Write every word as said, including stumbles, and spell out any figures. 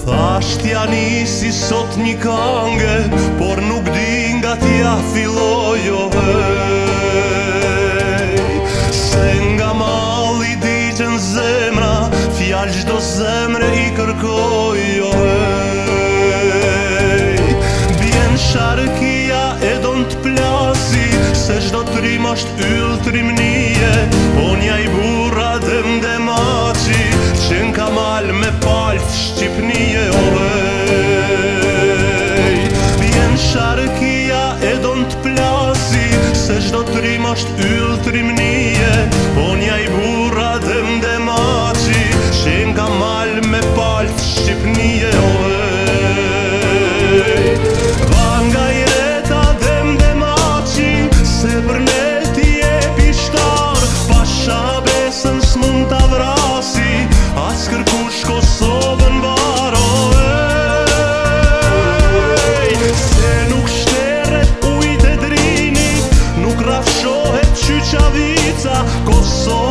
Ashtja nisi sot një kange, por nuk di nga t'ja filloj o hej. Se nga malli diqen zemra, fjall çdo zemre i kërkoj o hej. Bjen sharkia e don t'plasi, se çdo trim është yll trimnije. Po nja i burra dhem dhe maci, që n'ka mal me palth Shqipnije o hej. Bjen sharkia e don t'plasi, se çdo trim është yll trimnije. Po nja i burra dhem dhe maci, që n'ka mal me palth Shqipnije o hej. Vanga i reta dhem dhe maci, se për ne ti e pishtar. Pasha besën s'mund t'a vrasi, as kërkush Kosovën bar o hej. Se nuk shteret ujt e drinit, nuk rafshohet Qyqavica, Kosovë